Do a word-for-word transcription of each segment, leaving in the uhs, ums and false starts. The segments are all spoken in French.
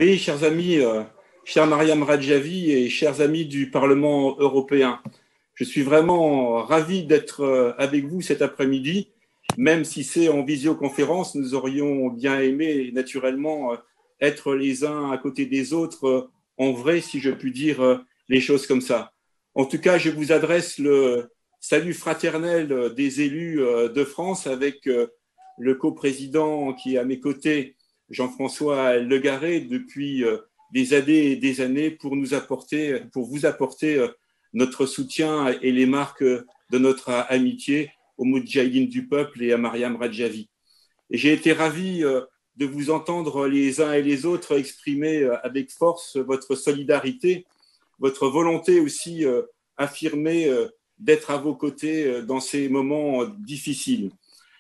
Oui, chers amis, euh, chère Mariam Radjavi et chers amis du Parlement européen, je suis vraiment ravi d'être euh, avec vous cet après-midi, même si c'est en visioconférence. Nous aurions bien aimé naturellement euh, être les uns à côté des autres euh, en vrai, si je puis dire euh, les choses comme ça. En tout cas, je vous adresse le salut fraternel euh, des élus euh, de France avec euh, le coprésident qui est à mes côtés, Jean-François Legaré, depuis euh, des années et des années pour nous apporter, pour vous apporter euh, notre soutien et les marques de notre amitié aux Moudjahidines du peuple et à Mariam Radjavi. Et j'ai été ravi euh, de vous entendre les uns et les autres exprimer euh, avec force votre solidarité, votre volonté aussi euh, affirmée euh, d'être à vos côtés euh, dans ces moments difficiles.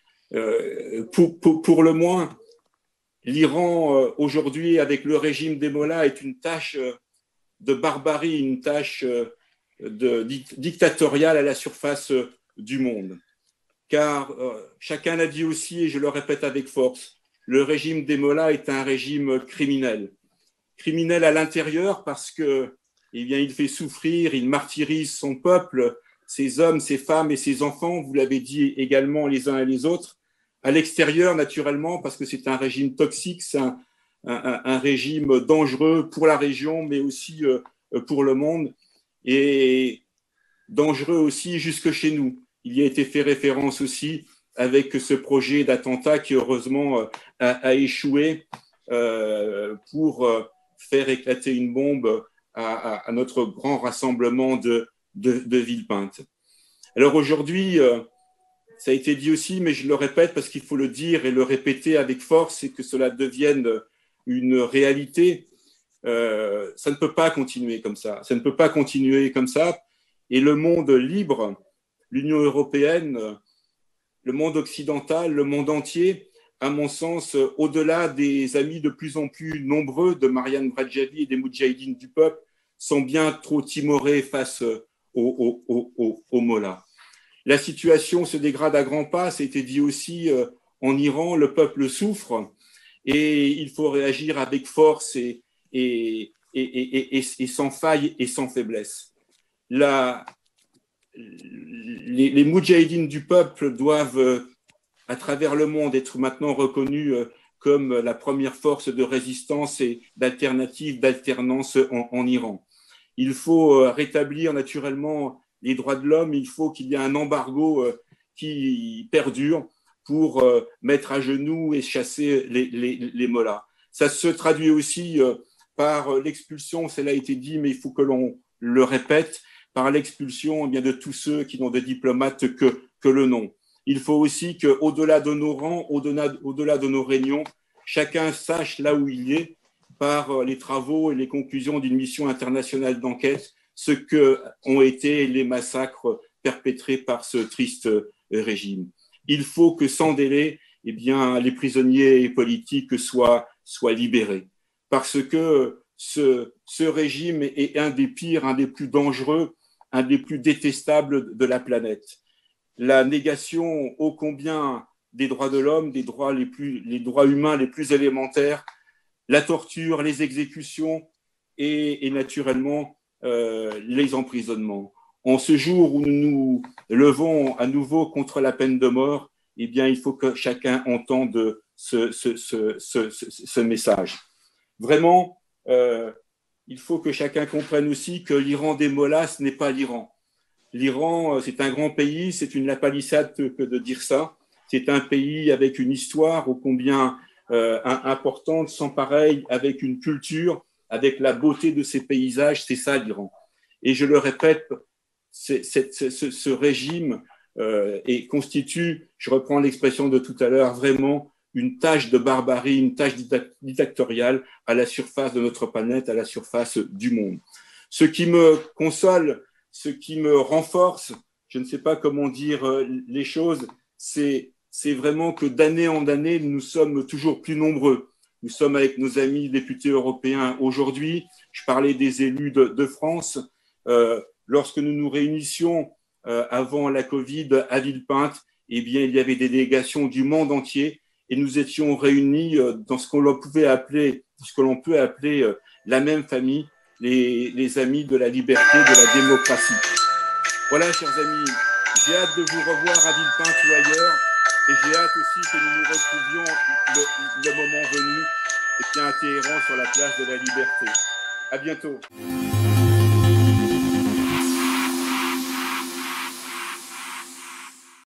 Euh, pour, pour, pour le moins, l'Iran, euh, aujourd'hui, avec le régime des mollahs, est une tâche euh, de barbarie, une tâche euh, de, dictatoriale à la surface euh, du monde. Car euh, chacun l'a dit aussi, et je le répète avec force, le régime des mollahs est un régime criminel. Criminel à l'intérieur parce que, eh bien, il fait souffrir, il martyrise son peuple, ses hommes, ses femmes et ses enfants, vous l'avez dit également les uns et les autres. À l'extérieur, naturellement, parce que c'est un régime toxique, c'est un, un, un, régime dangereux pour la région, mais aussi euh, pour le monde, et dangereux aussi jusque chez nous. Il y a été fait référence aussi avec ce projet d'attentat qui, heureusement, a, a échoué euh, pour faire éclater une bombe à, à, à notre grand rassemblement de, de, de Villepinte. Alors aujourd'hui, euh, ça a été dit aussi, mais je le répète parce qu'il faut le dire et le répéter avec force et que cela devienne une réalité. Euh, ça ne peut pas continuer comme ça. Ça ne peut pas continuer comme ça. Et le monde libre, l'Union européenne, le monde occidental, le monde entier, à mon sens, au-delà des amis de plus en plus nombreux de Mariam Radjavi et des Moudjahidines du peuple, sont bien trop timorés face aux, aux, aux, aux mollahs. La situation se dégrade à grands pas, ça a été dit aussi euh, en Iran, le peuple souffre et il faut réagir avec force et, et, et, et, et, et sans faille et sans faiblesse. La, les, les Moudjahidines du peuple doivent, euh, à travers le monde, être maintenant reconnus euh, comme la première force de résistance et d'alternative, d'alternance en, en Iran. Il faut euh, rétablir naturellement les droits de l'homme, il faut qu'il y ait un embargo euh, qui perdure pour euh, mettre à genoux et chasser les, les, les mollahs. Ça se traduit aussi euh, par l'expulsion, cela a été dit, mais il faut que l'on le répète, par l'expulsion eh bien, de tous ceux qui n'ont de diplomate que, que le nom. Il faut aussi qu'au-delà de nos rangs, au-delà, au-delà de nos réunions, chacun sache là où il est, par les travaux et les conclusions d'une mission internationale d'enquête, ce que ont été les massacres perpétrés par ce triste régime. Il faut que sans délai, eh bien, les prisonniers politiques soient, soient libérés, parce que ce, ce régime est un des pires, un des plus dangereux, un des plus détestables de la planète. La négation ô combien des droits de l'homme, des droits les plus, les droits humains les plus élémentaires, la torture, les exécutions et, et naturellement euh, les emprisonnements. En ce jour où nous nous levons à nouveau contre la peine de mort, eh bien, il faut que chacun entende ce, ce, ce, ce, ce message. Vraiment, euh, il faut que chacun comprenne aussi que l'Iran des mollahs, ce n'est pas l'Iran. L'Iran, c'est un grand pays, c'est une lapalissade que de dire ça. C'est un pays avec une histoire ô combien euh, importante, sans pareil, avec une culture, avec la beauté de ses paysages, c'est ça l'Iran. Et je le répète, c'est, c'est, c'est, ce, ce régime euh, et constitue, je reprends l'expression de tout à l'heure, vraiment une tâche de barbarie, une tâche dictatoriale à la surface de notre planète, à la surface du monde. Ce qui me console, ce qui me renforce, je ne sais pas comment dire les choses, c'est, c'est vraiment que d'année en année, nous sommes toujours plus nombreux. Nous sommes avec nos amis députés européens aujourd'hui. Je parlais des élus de, de France. Euh, lorsque nous nous réunissions euh, avant la Covid à Villepinte, eh bien, il y avait des délégations du monde entier et nous étions réunis dans ce qu'on pouvait appeler ce que l'on peut appeler euh, la même famille, les, les amis de la liberté, de la démocratie. Voilà, chers amis, j'ai hâte de vous revoir à Villepinte ou ailleurs, et j'ai hâte aussi que nous nous retrouvions le, le moment venu, et bien à Téhéran sur la place de la Liberté. À bientôt.